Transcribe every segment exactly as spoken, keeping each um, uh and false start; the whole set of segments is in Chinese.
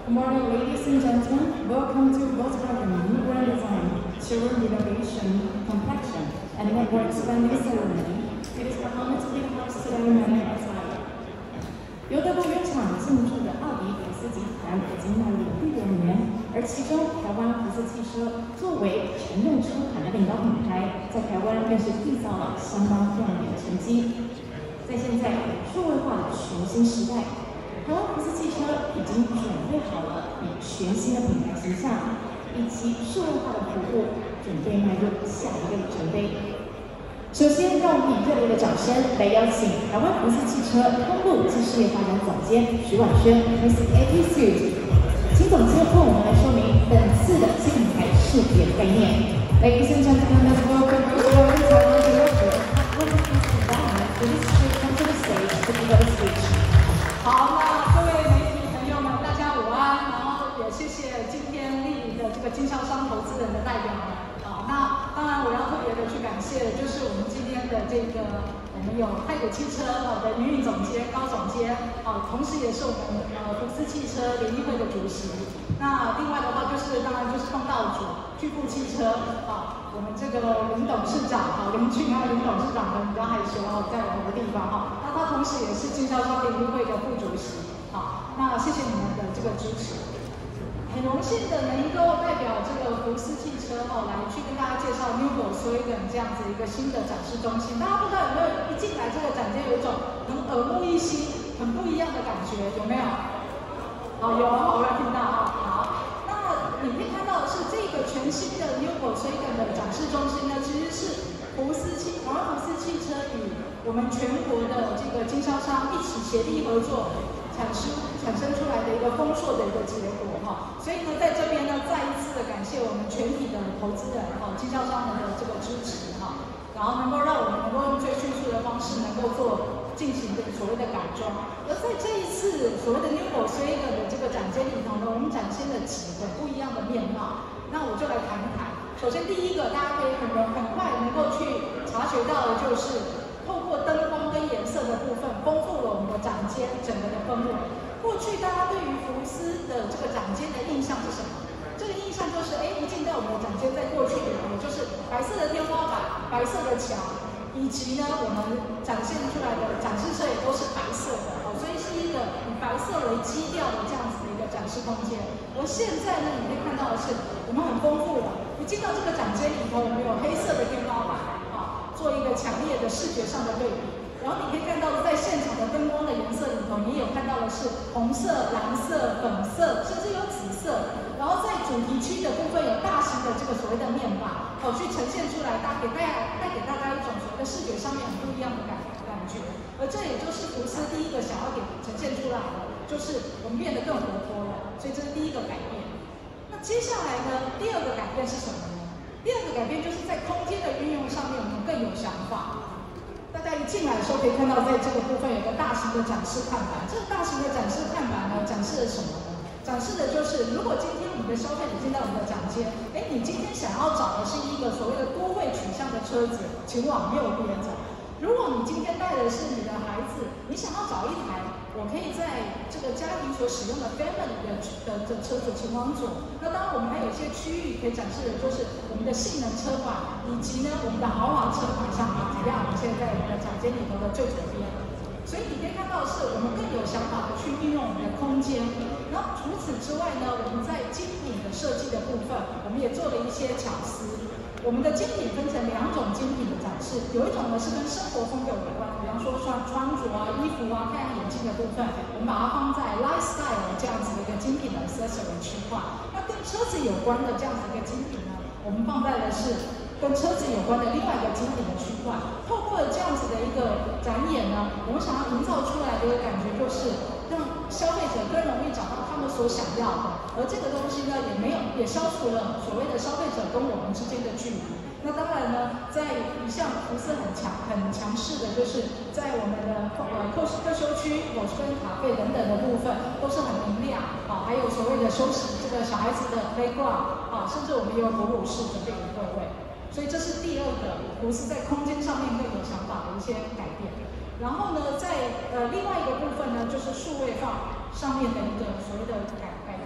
Good morning, ladies and gentlemen. Welcome to Volkswagen New Brand Design, Showroom Renovation, Complexion, and Network Expanding Ceremony. It is my honor to be the host ceremony as well. 由德国原厂进驻的奥迪福斯集团已经迈入了第六年，而其中台湾福斯汽车作为乘用车款的领导品牌，在台湾更是缔造了相当亮眼的成绩。在现在数位化的全新时代，台湾福斯汽车已经准备好了以全新的品牌形象以及数位化的服务，准备迈入下一个里程碑。首先，让我们以热烈的掌声来邀请台湾福斯汽车通路及事业发展总监徐婉萱 Miss Eddie Sue， 请总监为我们来说明本次的新品牌视觉概念。Ladies and gentlemen, let's welcome everyone to our director of Development, Dennis Sue, come to the stage to give us a speech. 好，那各位媒体朋友们，大家午安。然后也谢谢今天莅临的这个经销商投资人的代表们。好，那当然我要特别的去感谢的就是我们今天的这个我们有太古汽车的营运总监高总监，啊，同时也是我们呃福斯汽车联谊会的主席。那另外的话就是当然就是东道主巨富汽车啊，我们这个林董事长啊，林俊安林董事长呢比较害羞哦，在某个地方哈，那他同时也是经销商联谊会的副主席。好，那谢谢你们的这个支持。很荣幸的能够代表这个福斯汽车哈来去跟大家介绍 New Volkswagen 这样子一个新的展示中心。大家不知道有没有一进来这个展间有一种很耳目一新、很不一样的感觉，有没有？好，有，我有听到哈。好，那你可以看到的是这个全新的 New Volkswagen 的展示中心呢，其实是福斯汽台湾福斯汽车与我们全国的这个经销商一起协力合作。产生产生出来的一个丰硕的一个结果哈，所以呢，在这边呢，再一次的感谢我们全体的投资人哈、经销商们的这个支持哈，然后能够让我们能够用最迅速的方式能够做进行的所谓的改装。而在这一次所谓的 New Volkswagen 的这个展间里头呢，我们展现了几个不一样的面貌。那我就来谈谈。首先第一个，大家可以很容很快能够去察觉到的就是。透过灯光跟颜色的部分，丰富了我们的展间整个的氛围。过去大家对于福斯的这个展间的印象是什么？这个印象就是，哎，一进到我们的展间，在过去里头就是白色的天花板、白色的墙，以及呢，我们展现出来的展示车也都是白色的，哦，所以是一个以白色为基调的这样子的一个展示空间。而现在呢，你可以看到的是，我们很丰富了。一进到这个展间里头，我们有黑色的天花板。做一个强烈的视觉上的对比，然后你可以看到，在现场的灯光的颜色里头，你也有看到的是红色、蓝色、粉色，甚至有紫色。然后在主题区的部分，有大型的这个所谓的面板，哦，去呈现出来，带给大家带给大家一种所谓的视觉上面很不一样的感感觉。而这也就是福斯第一个想要给呈现出来的，就是我们变得更活泼了。所以这是第一个改变。那接下来呢，第二个改变是什么呢？第二个改变就是在空间的运用上面，我们更有想法。大家一进来的时候可以看到，在这个部分有个大型的展示看板。这个大型的展示看板呢，展示了什么呢？展示的就是，如果今天我们的消费者进到我们的展间，哎，你今天想要找的是一个所谓的多位取向的车子，请往右边走。如果你今天带的是你的孩子，你想要找一台我可以在这个家庭所使用的 family 的的的车子，请往左。那当然，我们还有一些区域可以展示的，就是我们的性能车款，以及呢我们的豪华车款，像马自亚，我们现在在我们的展间里头的最左边。所以你可以看到的是，我们更有想法的去运用我们的空间。然后除此之外呢，我们在精品的设计的部分，我们也做了一些巧思。我们的精品分成两种精品的展示，有一种呢是跟生活风格有关，比方说穿穿着啊、衣服啊、太阳眼镜的部分，我们把它放在 lifestyle 这样子的一个精品的 accessory 区块。那跟车子有关的这样子一个精品呢，我们放在的是跟车子有关的另外一个精品的区块。透过这样子的一个展演呢，我们想要营造出来的一个感觉就是，让消费者更容易找到他们所想要的，而这个东西呢，也没有也消除了所谓的消费者跟我们之间的距离。那当然呢，在一项福斯很强很强势的，就是在我们的呃特特休区、有跟咖啡等等的部分，都是很明亮啊，还有所谓的休息这个小孩子的 playground 啊，甚至我们也有哺乳室准备给各位。所以这是第二个福斯在空间上面更有想法的一些改变。然后呢，在呃另外一个部分呢，就是数位化上面的一个所谓的改改变。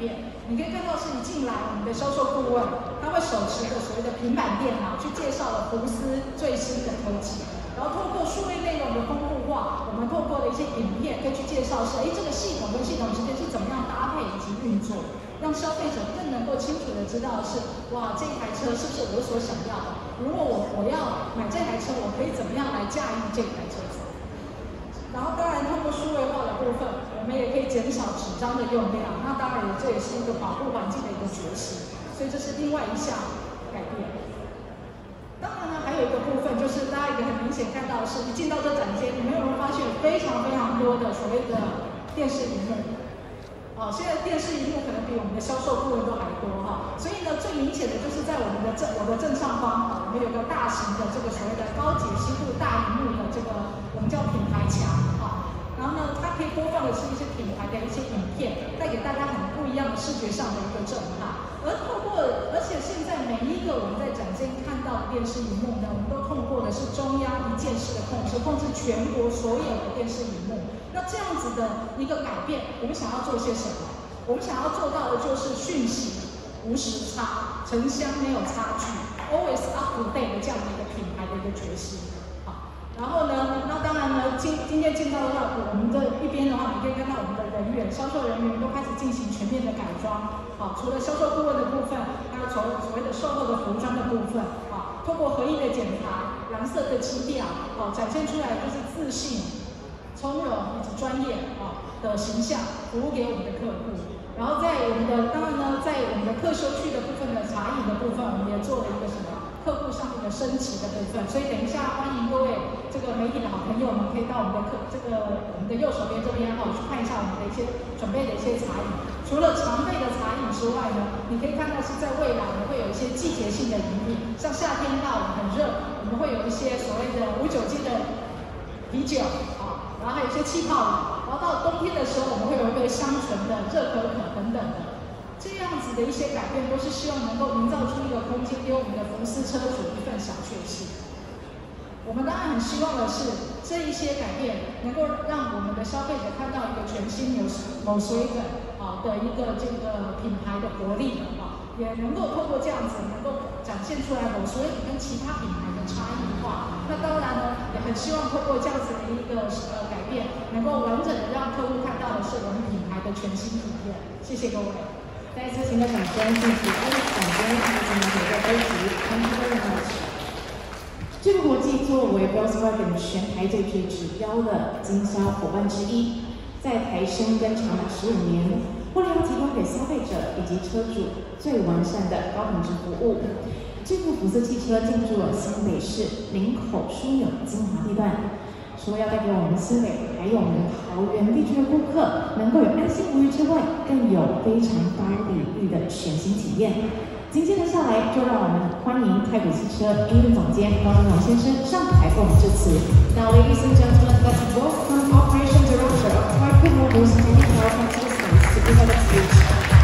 变。你可以看到是一进来，我们的销售顾问他会手持着所谓的平板电脑去介绍了福斯最新的科技，然后透过数位内容的丰富化，我们透过了一些影片可以去介绍是，哎，这个系统跟系统之间是怎么样搭配以及运作，让消费者更能够清楚的知道是，哇，这台车是不是我所想要的？如果我我要买这台车，我可以怎么样来驾驭这台车子？然后当然通过数位化的部分，我们也可以减少纸张的用量。那当然这也是一个保护环境的一个决心，所以这是另外一项改变。当然呢，还有一个部分就是大家也很明显看到的是，一进到这展间，你们有没有发现非常非常多的所谓的电视荧幕？哦，现在电视荧幕可能比我们的销售顾问都还多哈，所以呢，最明显的就是在我们的正我的正上方啊，我们有个大型的这个所谓的高解析度大荧幕的这个我们叫品牌墙啊，然后呢，它可以播放的是一些品牌的一些影片，带给大家很不一样的视觉上的一个震撼。而透过，而且现在每一个我们在展间看到的电视荧幕呢，我们都通过的是中央一键式的控制，控制全国所有的电视荧幕。那这样子的一个改变，我们想要做些什么？我们想要做到的就是讯息无时差，城乡没有差距 ，always up to date 的这样的一个品牌的一个决心。好，然后呢，那当然呢，今今天见到的话，我们的一边的话，你可以看到我们的人员、销售人员都开始进行全面的改装。好，除了销售顾问的部分，还有所所谓的售后的服装的部分。好，通过合一的检查、蓝色的基调，好，展现出来就是自信、从容以及专业啊的形象，服务给我们的客户。然后在我们的当然呢，在我们的客休区的部分的茶饮的部分，我们也做了一个什么客户上面的升级的部分。所以等一下欢迎各位这个媒体的好朋友们，可以到我们的客这个我们的右手边这边哈，去看一下我们的一些准备的一些茶饮。除了常备的茶饮之外呢，你可以看到是在未来我们会有一些季节性的饮品，像夏天到很热，我们会有一些所谓的无酒精的啤酒啊，然后还有一些气泡饮。然后到冬天的时候，我们会有一个香醇的热可可等等的，这样子的一些改变，都是希望能够营造出一个空间，给我们的福斯车主一份小确幸。我们当然很希望的是，这一些改变能够让我们的消费者看到一个全新有某水准啊的一个这个品牌的活力啊，也能够透过这样子，能够展现出来某水准跟其他品牌的差异化。那当然呢，也很希望透过这样子的一个呃改变，能够完整的让客户看到的是我们品牌的全新体验。谢谢各位。 再次请的掌声，谢谢 A 总监以及每个杯级 ，Thank you very much。这个国际作为 Volkswagen 全台最具指标的经销伙伴之一，在台深耕长达十五年，为了要提供给消费者以及车主最完善的高品质服务，这部福斯汽车进驻了新北市林口枢纽精华地段。除了要带给我们新北还有我们桃园地区的顾客能够有安心无虞之外，更有非常高比例的全新体验。紧接着下来，就让我们欢迎太古汽车营运总监高金龙先生上台为我们致辞。Now, ladies and gentlemen, let's welcome Operation Director of Taiko Motors and Powertrain Systems to give us a speech.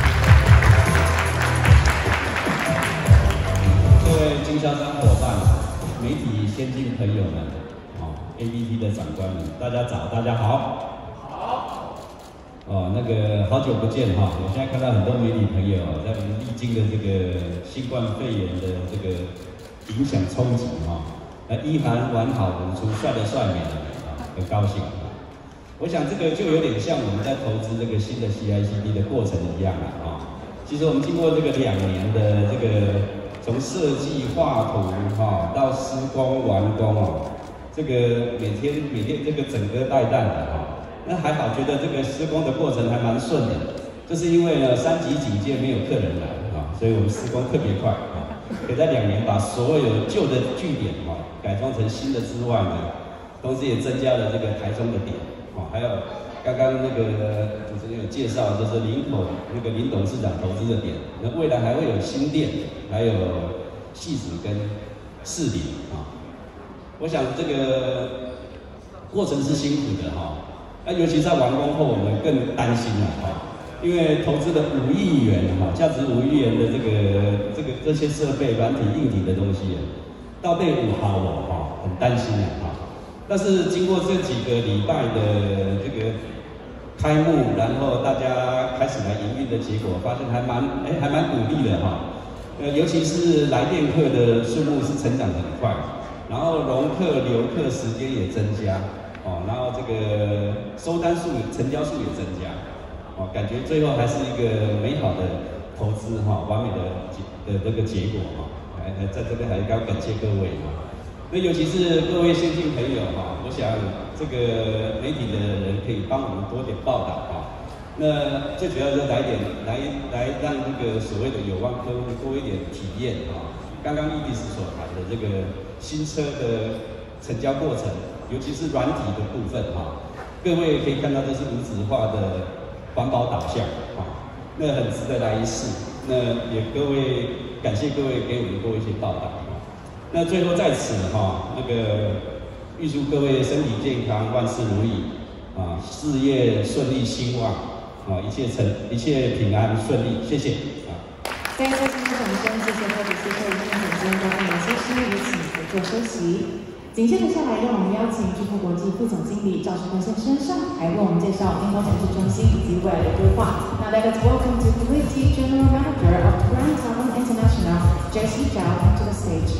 各位经销商伙伴、媒体先进朋友们。A B T 的长官们，大家早，大家好。好。哦，那个好久不见哈！我现在看到很多媒体朋友在我们历经的这个新冠肺炎的这个影响冲击哈，那衣寒完好如初，帅的帅，美的美啊，很高兴啊。我想这个就有点像我们在投资这个新的 C I C D 的过程一样啊。其实我们经过这个两年的这个从设计画图哈到施工完工啊。这个每天每天这个整个带弹的哈，那还好，觉得这个施工的过程还蛮顺的，就是因为呢三级警戒没有客人来啊，所以我们施工特别快啊，可以在两年把所有旧的据点啊改装成新的之外呢，同时也增加了这个台中的点啊，还有刚刚那个主持人有介绍，就是林口那个林董事长投资的点，那未来还会有新店，还有汐止跟士林啊。我想这个过程是辛苦的哈，那尤其在完工后，我们更担心了哈，因为投资了五亿元哈，价值五亿元的这个这个这些设备、软体、硬体的东西，到被五毫了哈，很担心了哈。但是经过这几个礼拜的这个开幕，然后大家开始来营运的结果，发现还蛮哎还蛮鼓励的哈。呃，尤其是来电客的数目是成长很快，然后容客留客时间也增加，哦，然后这个收单数、成交数也增加，哦，感觉最后还是一个美好的投资哈，完美的结的这个结果哈。还还在这边还要感谢各位哈。那尤其是各位先进朋友哈，我想这个媒体的人可以帮我们多点报道哈。那最主要是来点来来让这个所谓的有望客户多一点体验哈。刚刚伊迪斯所谈的这个新车的成交过程，尤其是软体的部分哈，各位可以看到这是无纸化的环保导向哈，那很值得来一试。那也各位感谢各位给我们多一些报道。那最后在此哈，那个预祝各位身体健康，万事如意啊，事业顺利兴旺啊，一切成一切平安顺利，谢谢啊。 再次掌声，谢谢特别谢谢今天总监高凤先生，有请合作休息。紧接着下来，让我们邀请巨富国际副总经理赵世坤先生上台为我们介绍英国城市中心以及未来的规划。Now let us welcome to Quality General Manager of Grand Taiwan International, Jessie Zhao, to the stage.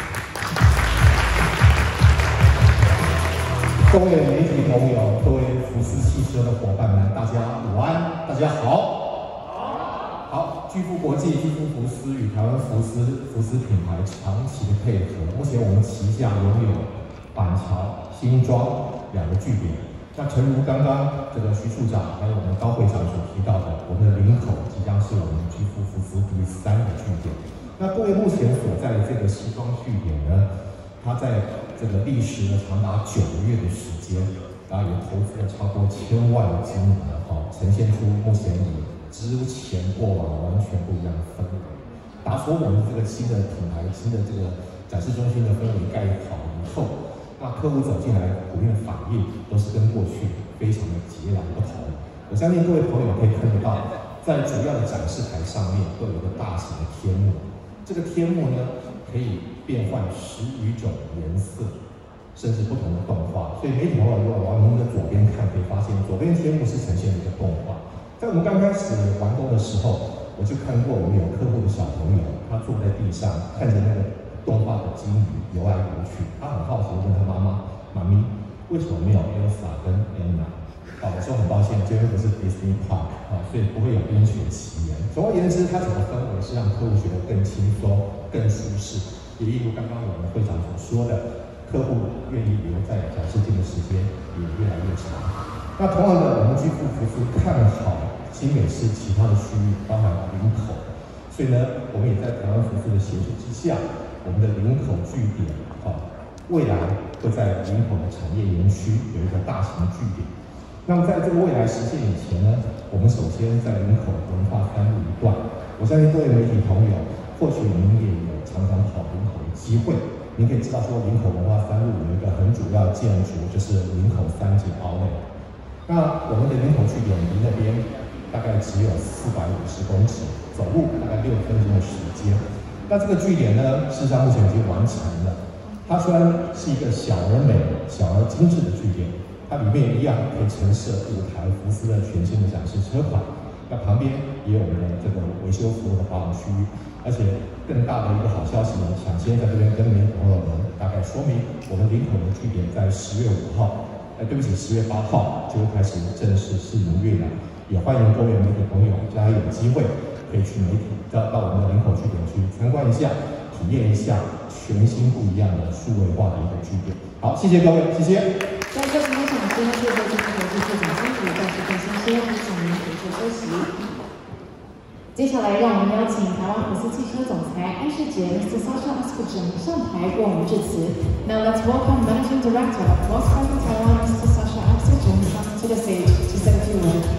各位媒体朋友，各位福斯汽车的伙伴们，大家午安，大家好。好，巨富国际、巨富福斯与台湾福斯福斯品牌长期的配合，目前我们旗下拥有板桥、新庄两个据点。那诚如刚刚这个徐处长还有我们高会长所提到的，我们的林口即将是我们巨富福斯第三个据点。那各位目前所在的这个西庄据点呢，它在这个历时了长达九个月的时间，然后也投资了超过千万的金额，哈，呈现出目前以之前过往完全不一样的氛围。打从我们这个新的品牌、新的这个展示中心的氛围盖好以后，那客户走进来普遍的反应都是跟过去非常的截然不同。我相信各位朋友可以看得到，在主要的展示台上面都有一个大型的天幕，这个天幕呢可以变换十余种颜色，甚至不同的动画。所以媒体朋友如果往您的左边看，可以发现左边天幕是呈现一个动画。在我们刚开始完工的时候，我就看过我们有客户的小朋友，他坐在地上看着那个动画的金鱼游来游去，他很好奇地问他妈妈：“妈咪，为什么没有 Elsa 跟 Anna？” 啊，我说很抱歉，这边不是 Disney Park 啊，所以不会有冰雪奇缘。总而言之，它整个氛围是让客户觉得更轻松、更舒适。也一如刚刚我们会长所说的，客户愿意留在展示厅的时间也越来越长。那同样的，我们巨富福斯看好新北市其他的区域，包含林口，所以呢，我们也在台湾福斯的协助之下，我们的林口据点啊，未来会在林口的产业园区有一个大型的据点。那么在这个未来实现以前呢，我们首先在林口文化三路一段，我相信各位媒体朋友，或许您也有常常跑林口的机会，您可以知道说林口文化三路有一个很主要的建筑，就是林口三井奥莱。那我们的林口据点离那边大概只有四百五十公尺，走路大概六分钟的时间。那这个据点呢，事实上目前已经完成了。它虽然是一个小而美、小而精致的据点，它里面一样可以陈设五台福斯的全新的展示车款。那旁边也有我们的这个维修服务的保养区域，而且更大的一个好消息呢，抢先在这边跟媒体朋友们大概说明，我们林口的据点在十月五号。哎，对不起，十月八号就会开始正式试营运了。也欢迎各位媒体朋友，大家有机会可以去媒体到到我们的林口据点去参观一下，体验一下全新不一样的数位化的一个据点。好，谢谢各位，谢谢。 在这场场中，谢谢巨富国际副总经理赵世坤先生，有请您回座休息。接下来，让我们邀请台湾福斯汽车总裁安世杰 Mister Sasha Aspergen 上台为我们致辞。Now let's welcome Managing Director of Volkswagen Taiwan Mister Sasha Aspergen to the stage to say a few words.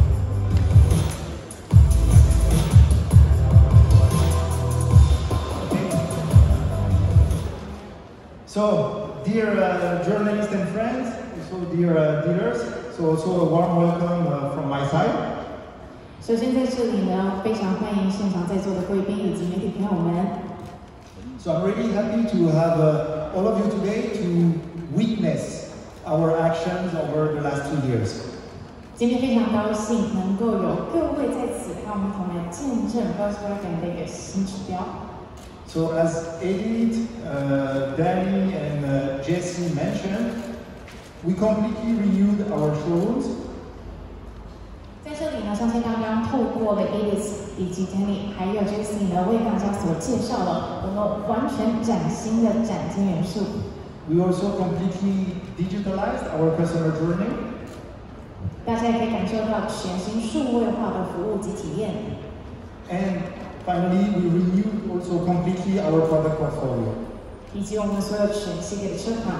So, dear uh, journalists and friends, so dear uh, dealers, so also a warm welcome uh, from my side. 首先在这里呢，非常欢迎现场在座的贵宾以及媒体朋友们。 So I'm really happy to have uh, all of you today to witness our actions over the last two years. 今天非常高兴能够有各位在此和我们同来见证 Volkswagen 的一个新指标。 So as Edith, uh, Danny, and uh, Jesse mentioned, we completely renewed our showrooms. 在这里呢，相信刚刚透过了 Edith 以及 Danny 还有 Jesse 呢，为大家所介绍了我们完全崭新的展间元素。 We also completely digitalized our customer journey. 大家也可以感受到全新数位化的服务及体验。 And finally, we renewed also completely our product portfolio. 以及我们所有全系列的车款。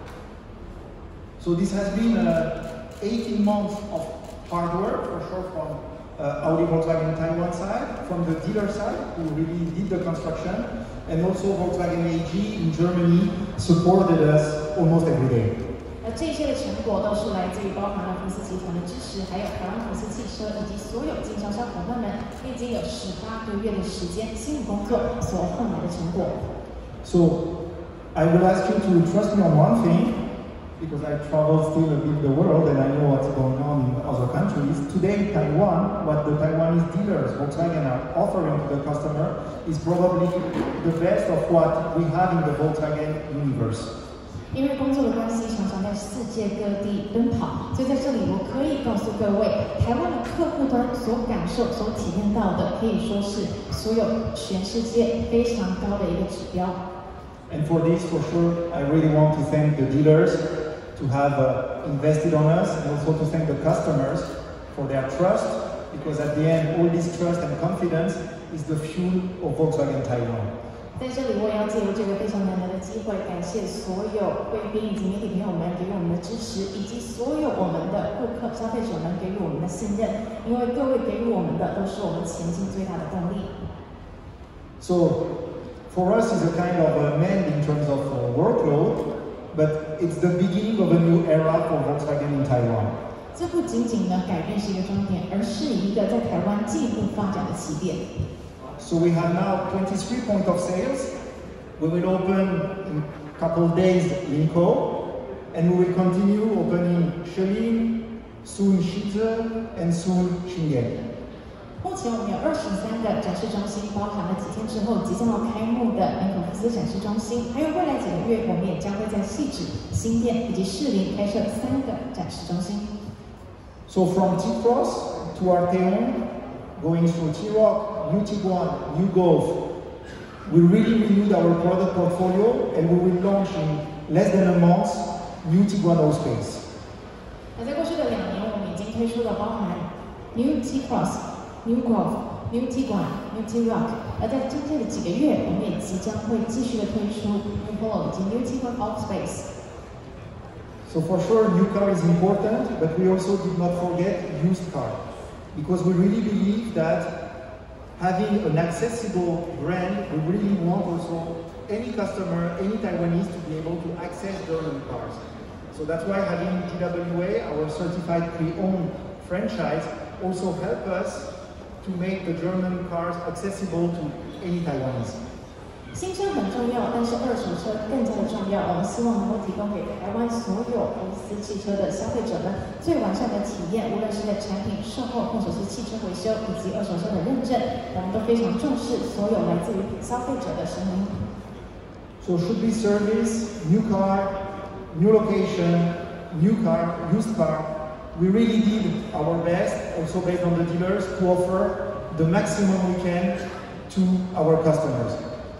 So this has been uh, eighteen months of hard work, for sure, from uh, Audi Volkswagen Taiwan side, from the dealer side, who really did the construction, and also Volkswagen A G in Germany supported us almost every day. 而这些的成果都是来自于包含了福斯集团的支持，还有台湾福斯汽车以及所有经销商伙伴们历经有十八个月的时间辛苦工作所换来的成果。 So I will ask you to trust me on one thing, because I travel still a bit the world and I know what's going on in other countries. Today in Taiwan, what the Taiwanese dealers, Volkswagen, are offering to the customer is probably the best of what we have in the Volkswagen universe. 因为工作的关系，常常在世界各地奔跑，所以在这里我可以告诉各位，台湾的客户端所感受、所体验到的，可以说是所有全世界非常高的一个指标。 And for this, for sure, I really want to thank the dealers to have uh, invested on us, and also to thank the customers for their trust, because at the end, all this trust and confidence is the fuel of Volkswagen Taiwan. 在这里，我也要借由这个非常难得的机会，感谢所有贵宾以及媒体朋友们给予我们的支持，以及所有我们的顾客、消费者们给予我们的信任。因为各位给予我们的，都是我们前进最大的动力。 So, for us, it's a kind of a mend in terms of uh, workload, but it's the beginning of a new era for Volkswagen in Taiwan. 这不仅仅呢改变是一个终点，而是一个在台湾进一步发展的起点。 So we have now twenty-three points of sales. We will open in a couple of days Linkou, and we will continue opening Shilin, soon Shize, and soon Shingen. 目前我们有二十三个展示中心，包含了几天之后即将要开幕的林口福斯展示中心，还有未来几个月我们也将会在汐止、新店以及士林开设三个展示中心。 So from T-Cross to Arteon, going through T-Roc, new Tiguan, new Golf, we really renewed our product portfolio, and we will launch in less than a month new Tiguan Allspace. 那在过去的两年，我们已经推出了包含 New T-Cross、New Golf、New Tiguan、New T-Roc， 而在今天的几个月，我们也即将会继续的推出 New Polo 以及 New Tiguan Allspace。 So for sure, new car is important, but we also did not forget used car, because we really believe that having an accessible brand, we really want also any customer, any Taiwanese to be able to access German cars. So that's why having T W A, our certified pre-owned franchise, also help us to make the German cars accessible to any Taiwanese. 新车很重要，但是二手车更加的重要。我们希望能够提供给台湾所有福斯汽车的消费者们最完善的体验，无论是在产品售后，或者是汽车维修以及二手车的认证，我们都非常重视所有来自于消费者的声音。 So should be service, new car, new location, new car, used car. We really did our best, also based on the dealers, to offer the maximum we can to our customers.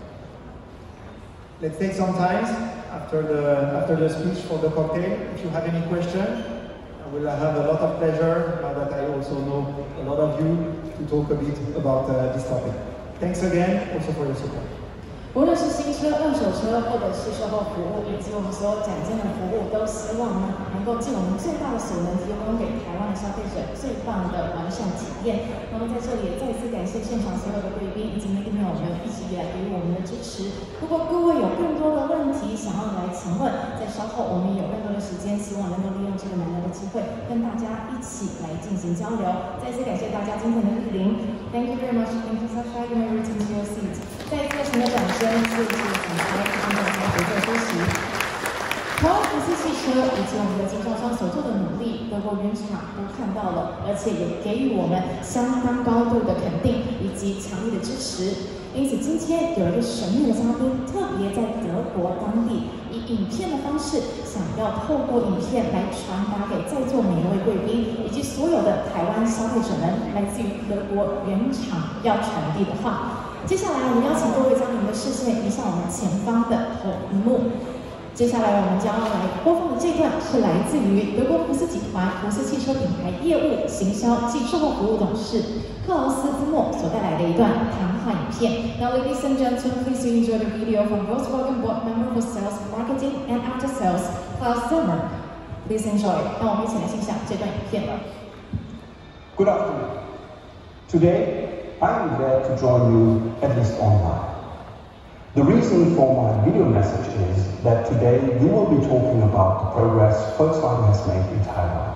Let's take some time after the, after the speech for the cocktail. If you have any question, I will have a lot of pleasure, now that I also know a lot of you, to talk a bit about uh, this topic. Thanks again also for your support. 无论是新车、二手车，或者是售后服务，以及我们所有展间的服务，都希望呢能够尽我们最大的所能，提供给台湾的消费者最棒的完善体验。那么在这里也再次感谢现场所有的贵宾以及媒体朋友们一直以来给予我们的支持。如果各位有更多的问题想要来请问，在稍后我们有更多的时间，希望能够利用这个难得的机会，跟大家一起来进行交流。再次感谢大家今天的莅临。Thank you very much. Thank you so much for returning to your seat. 再次热情的掌声，谢谢总裁，谢谢大家合作出席。台湾福斯汽车车以及我们的经销商所做的努力，德国原厂都看到了，而且也给予我们相当高度的肯定以及强力的支持。因此，今天有一个神秘的嘉宾，特别在德国当地以影片的方式，想要透过影片来传达给在座每一位贵宾以及所有的台湾消费者们，来自于德国原厂要传递的话。接下来，我们邀请各位将你们的视线移向我们前方的红荧幕。接下来我们将要来播放的这段是来自于德国福斯集团福斯汽车品牌业务、行销及售后服务董事克劳斯兹默所带来的一段谈话影片。Now, ladies and gentlemen, please enjoy the video from Volkswagen Board Member for Sales, Marketing and After Sales, Klaus Zimmer. Please enjoy. 让我们一起来欣赏这段影片吧。 Good afternoon. Today, I'm glad to join you at least online. The reason for my video message is that today we will be talking about the progress Volkswagen has made in Taiwan.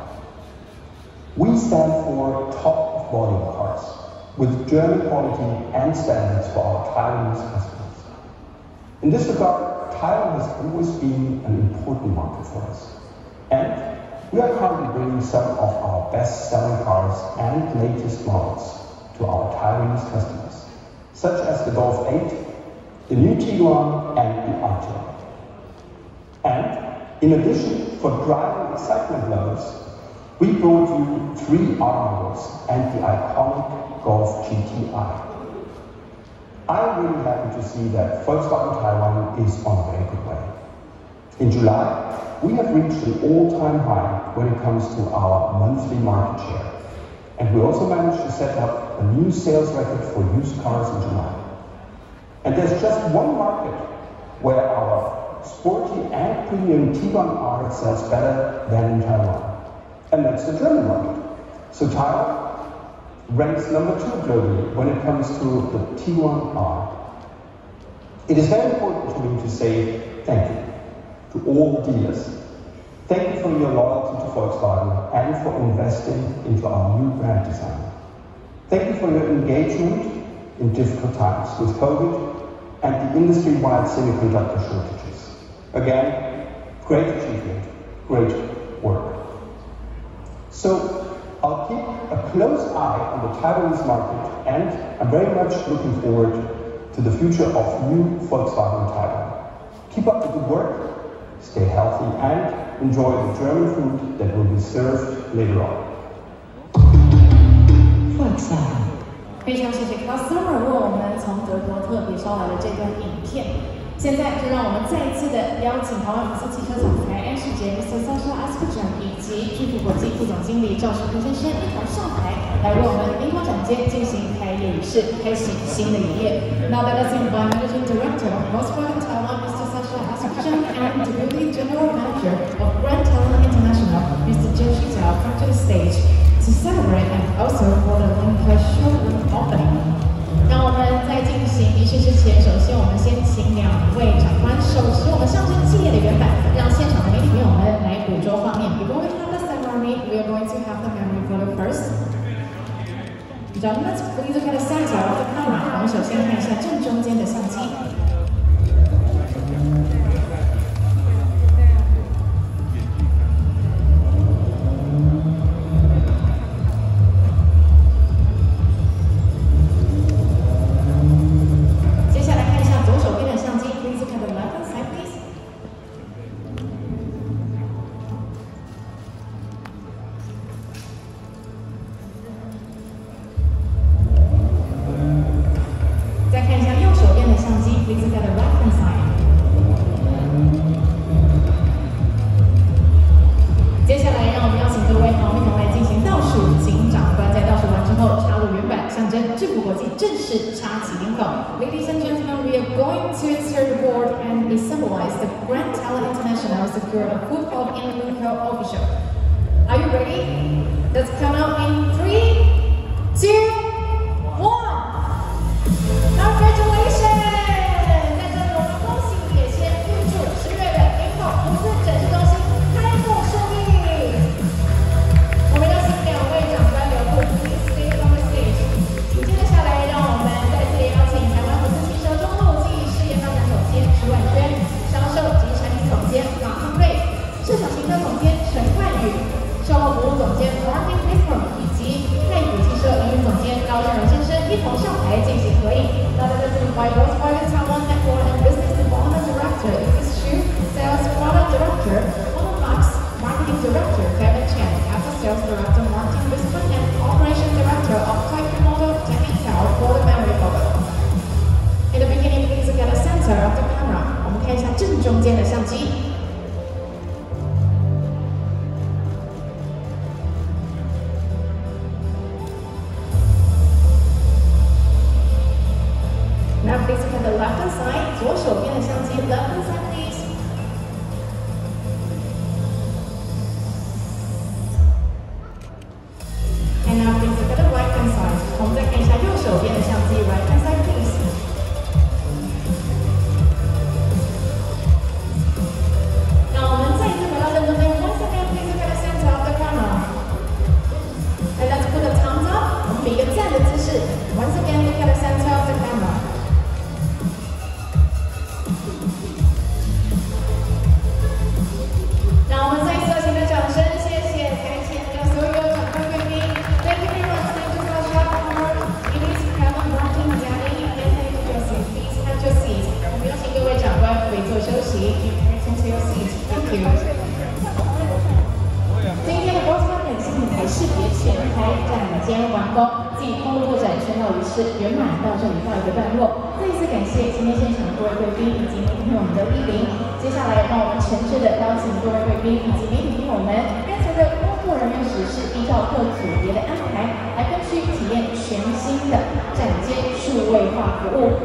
We stand for top volume cars with German quality and standards for our Taiwanese customers. In this regard, Taiwan has always been an important market for us. And we are currently bringing some of our best-selling cars and latest models to our Taiwanese customers, such as the Golf eight, the new Tiguan and the Arteon. And in addition, for driving excitement lovers, we brought you three R models and the iconic Golf G T I. I'm really happy to see that Volkswagen Taiwan is on a very good way. In July, we have reached an all-time high when it comes to our monthly market share. And we also managed to set up a new sales record for used cars in July. And there's just one market where our sporty and premium Tiguan R sells better than in Taiwan. And that's the German market. So Taiwan ranks number two globally when it comes to the Tiguan R. It is very important to me to say thank you to all dealers. Thank you for your loyalty to Volkswagen and for investing into our new brand design. Thank you for your engagement in difficult times with COVID and the industry-wide semiconductor shortages. Again, great achievement, great work. So, I'll keep a close eye on the Taiwanese market, and I'm very much looking forward to the future of new Volkswagen Taiwan. Keep up the good work, stay healthy, and enjoy the German food that will be served later on. Volkswagen. 非常谢谢 Klaus Zimmer 为我们从德国特别捎来的这段影片。现在就让我们再一次的邀请台湾福斯汽车总裁安世杰 Mister Sasha Aspegen 以及巨富国际副总经理赵世坤先生一同上台，来为我们灵活展间进行开业仪式，开启新的一页。Now let us invite Managing Director of Volkswagen Taiwan, Mister Sasha Aspegen, and Deputy General Manager of Grand Taiwan International, Mister Zheng Xiao, come to the stage to celebrate and also for the Lincoln showroom opening. 让我们在进行仪式之前，首先我们先请两位长官手持我们象征企业的原版，让现场的媒体朋友们来捕捉画面。Before we have the ceremony, we are going to have the memory photo first. Gentlemen, please look at the center of the camera. 我们首先看一下正中间的相机。Ladies and gentlemen, we are going to insert the board and it symbolizes the Grand Taiwan International Secure and Food Hub in Lincoln official. Are you ready? Let's count out in three, two, one. Congratulations! 在这里我们恭喜也先预祝十月的Lincoln福斯展示中心开幕顺利。我们邀请两位长官留步 ，Please stay on the stage。紧接着下来，让我们再次邀请台湾福斯汽车中路暨事业发展总监石婉娟、销售及产品总监马康瑞、市场。 台进行合影。That is approved by Volkswagen Taiwan Network and Business Development Director Louis Xu, Sales Product Director Honor Max, Marketing Director Kevin Chen, After Sales Director Martin Bisman, and Operation Director of Taikun Motor Jenny Cao for the memory photo. In the beginning, please get a center of the camera. 我们看一下正中间的相机。 Now please look at the left hand side， 左手边的相机 ，left hand side please。And now please look at the right hand side， 我们再看一下右手边的相机 ，right hand side please。那我们再一次回到正中间 ，once again please look at the center of the camera。And let's put the thumbs up， 我们比一个赞的姿势 ，once again look at the center of the camera。 让我们再一次热情的掌声，谢谢台前的所有长官贵宾。Thank you very much. Thank you for your hard work. Please have a Martin, Danny, and take your seat. Please have your seat. 我们邀请各位长官回座休息。Return to your seat. Thank you. 今天的 Volkswagen 新品牌识别全台展间完工，继通路布展宣导仪式圆满到这里告一个段落。再一次感谢今天现场各位贵宾以及聆听我们的莅临。接下来，让我们诚挚的邀请各位贵宾以及媒体朋友们，跟随着工作人员指示，依照各组别的安排，来分区体验全新的展间数位化服务。